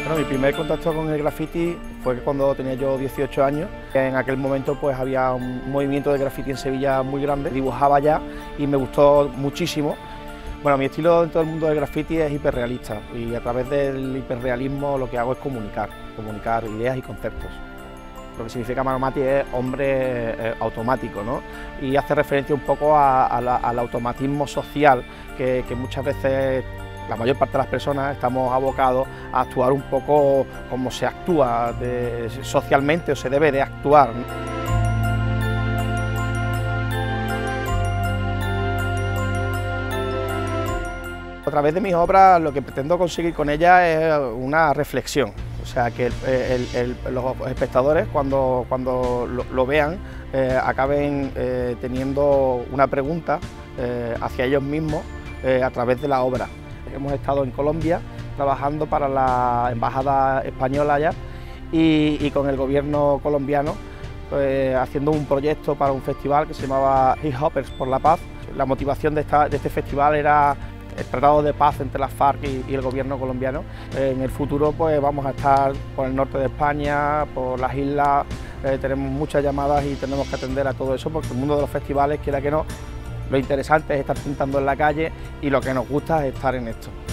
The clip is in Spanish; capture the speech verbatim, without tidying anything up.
Bueno, mi primer contacto con el graffiti fue cuando tenía yo dieciocho años. En aquel momento pues había un movimiento de graffiti en Sevilla muy grande, dibujaba ya y me gustó muchísimo. Bueno, mi estilo en todo el mundo del graffiti es hiperrealista y a través del hiperrealismo lo que hago es comunicar, comunicar ideas y conceptos. Lo que significa Mano Mati es hombre eh, automático, ¿no? Y hace referencia un poco a, a la, al automatismo social que, que muchas veces la mayor parte de las personas estamos abocados a actuar un poco como se actúa de, socialmente o se debe de actuar. A través de mis obras lo que pretendo conseguir con ellas es una reflexión, o sea que el, el, el, los espectadores cuando, cuando lo, lo vean eh, acaben eh, teniendo una pregunta eh, hacia ellos mismos eh, a través de la obra. Hemos estado en Colombia trabajando para la Embajada Española allá y, y con el gobierno colombiano pues, haciendo un proyecto para un festival que se llamaba Hip Hoppers por la Paz. La motivación de, esta, de este festival era el tratado de paz entre las FARC y, y el gobierno colombiano. En el futuro pues vamos a estar por el norte de España, por las islas, eh, tenemos muchas llamadas y tenemos que atender a todo eso porque el mundo de los festivales, quiera que no, lo interesante es estar pintando en la calle y lo que nos gusta es estar en esto.